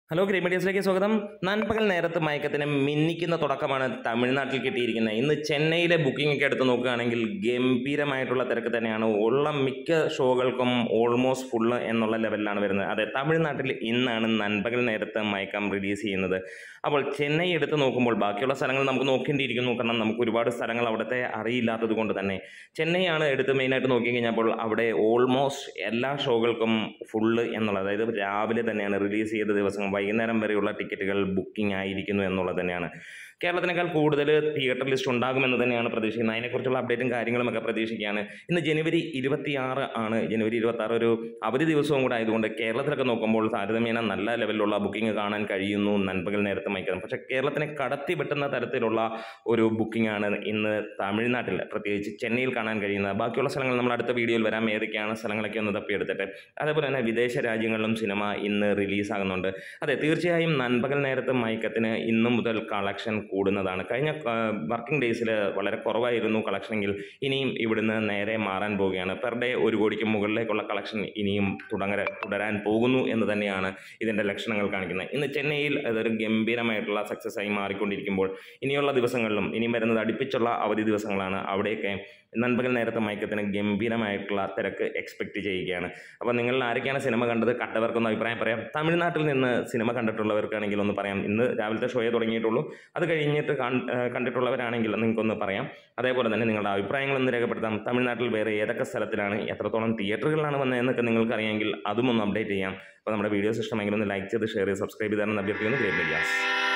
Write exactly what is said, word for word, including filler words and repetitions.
Hello green മീഡിയസിലേക്ക് സ്വാഗതം. നൻപകൽ നേരത്ത് മയക്കത്തിന് മിന്നിക്കുന്ന തുടക്കമാണ് തമിഴ്നാട്ടിൽ കിട്ടിയിരിക്കുന്നത്. ഇന്ന് ചെന്നൈയിലെ ബുക്കിംഗ് ഒക്കെ എടുത്ത് നോക്കുകയാണെങ്കിൽ ഗംഭീരമായിട്ടുള്ള തിരക്ക് തന്നെയാണ്. ഉള്ള മിക്ക ഷോകൾക്കും ഓൾമോസ്റ്റ് ഫുള്ള് എന്നുള്ള ലെവലിലാണ് വരുന്നത്. അതെ, തമിഴ്നാട്ടിൽ ഇന്നാണ് നൻപകൽ നേരത്ത് മയക്കം റിലീസ് ചെയ്യുന്നത്. അപ്പോൾ ചെന്നൈ എടുത്ത് നോക്കുമ്പോൾ ബാക്കിയുള്ള സ്ഥലങ്ങൾ നമുക്ക് നോക്കേണ്ടിയിരിക്കുന്നു. കാരണം നമുക്ക് ഒരുപാട് സ്ഥലങ്ങൾ അവിടുത്തെ അറിയില്ലാത്തത് കൊണ്ട് തന്നെ ചെന്നൈയാണ് എടുത്ത് മെയിനായിട്ട് നോക്കി കഴിഞ്ഞപ്പോൾ അവിടെ ഓൾമോസ്റ്റ് എല്ലാ ഷോകൾക്കും ഫുള്ള് എന്നുള്ളത്, അതായത് രാവിലെ തന്നെയാണ് റിലീസ് ചെയ്ത ദിവസം വൈകുന്നേരം വരെയുള്ള ടിക്കറ്റുകൾ ബുക്കിംഗ് ആയിരിക്കുന്നു എന്നുള്ളത് തന്നെയാണ്. കേരളത്തിനേക്കാൾ കൂടുതൽ തിയേറ്റർ ലിസ്റ്റ് ഉണ്ടാകുമെന്ന് തന്നെയാണ് പ്രതീക്ഷിക്കുന്നത്. അതിനെക്കുറിച്ചുള്ള അപ്ഡേറ്റും കാര്യങ്ങളുമൊക്കെ പ്രതീക്ഷിക്കുകയാണ്. ഇന്ന് ജനുവരി ഇരുപത്തിയാറ് ആണ്. ജനുവരി ഇരുപത്തി ആറ് ഒരു അവധി ദിവസവും കൂടെ ആയതുകൊണ്ട് കേരളത്തിലൊക്കെ നോക്കുമ്പോൾ താരതമ്യേന നല്ല ലെവലിലുള്ള ബുക്കിംഗ് കാണാൻ കഴിയുന്നു നൻപകൽ നേരത്തെ മയക്കം. പക്ഷേ കേരളത്തിനെ കടത്തി വെട്ടുന്ന തരത്തിലുള്ള ഒരു ബുക്കിംഗ് ആണ് ഇന്ന് തമിഴ്നാട്ടിൽ, പ്രത്യേകിച്ച് ചെന്നൈയിൽ കാണാൻ കഴിയുന്നത്. ബാക്കിയുള്ള സ്ഥലങ്ങൾ നമ്മൾ അടുത്ത വീഡിയോയിൽ വരാം, ഏതൊക്കെയാണ് സ്ഥലങ്ങളൊക്കെ ഒന്ന് തപ്പിയെടുത്തിട്ട്. അതേപോലെ തന്നെ വിദേശ രാജ്യങ്ങളിലും സിനിമ ഇന്ന് റിലീസാകുന്നുണ്ട്. അതെ, തീർച്ചയായും നൻപകൽ നേരത്തെ മയക്കത്തിന് ഇന്നു മുതൽ കളക്ഷൻ കൂടുന്നതാണ്. കഴിഞ്ഞ വർക്കിംഗ് ഡേയ്സിൽ വളരെ കുറവായിരുന്നു കളക്ഷനെങ്കിൽ ഇനിയും ഇവിടുന്ന് നേരെ മാറാൻ പോവുകയാണ്. പെർ ഡേ ഒരു കോടിക്ക് മുകളിലേക്കുള്ള കളക്ഷൻ ഇനിയും തുടങ്ങ തുടരാൻ പോകുന്നു എന്ന് തന്നെയാണ് ഇതിൻ്റെ ലക്ഷണങ്ങൾ കാണിക്കുന്നത്. ഇന്ന് ചെന്നൈയിൽ അതൊരു ഗംഭീരമായിട്ടുള്ള സക്സസ് ആയി മാറിക്കൊണ്ടിരിക്കുമ്പോൾ ഇനിയുള്ള ദിവസങ്ങളിലും ഇനിയും വരുന്നത് അടുപ്പിച്ചുള്ള അവധി ദിവസങ്ങളാണ്. അവിടെയൊക്കെ നൻപകൽ നേരത്തെ മയക്കത്തിന് ഗംഭീരമായിട്ടുള്ള തിരക്ക് എക്സ്പെക്റ്റ് ചെയ്യുകയാണ്. അപ്പോൾ നിങ്ങൾ ആരൊക്കെയാണ് സിനിമ കണ്ടത്, കണ്ടവർക്കൊന്ന് അഭിപ്രായം പറയാം. തമിഴ്നാട്ടിൽ നിന്ന് സിനിമ കണ്ടിട്ടുള്ളവർക്കാണെങ്കിൽ ഒന്ന് പറയാം. ഇന്ന് രാവിലത്തെ ഷോയെ തുടങ്ങിയിട്ടുള്ളൂ, അത് കഴിഞ്ഞിട്ട് കണ്ടിട്ടുള്ളവരാണെങ്കിൽ നിങ്ങൾക്കൊന്ന് പറയാം. അതേപോലെ തന്നെ നിങ്ങളുടെ അഭിപ്രായങ്ങളൊന്ന് രേഖപ്പെടുത്താം. തമിഴ്നാട്ടിൽ വേറെ ഏതൊക്കെ സ്ഥലത്തിലാണ്, എത്രത്തോളം തിയേറ്ററുകളിലാണ് വന്നതെന്നൊക്കെ നിങ്ങൾക്ക് അറിയാമെങ്കിൽ അതും ഒന്ന് അപ്ഡേറ്റ് ചെയ്യാം. അപ്പോൾ നമ്മുടെ വീഡിയോസ് ഇഷ്ടമെങ്കിൽ ഒന്ന് ലൈക്ക് ചെയ്ത് ഷെയർ ചെയ്ത് സബ്സ്ക്രൈബ് ചെയ്താണെന്ന് അഭ്യർത്ഥിക്കുന്നു. Green medias.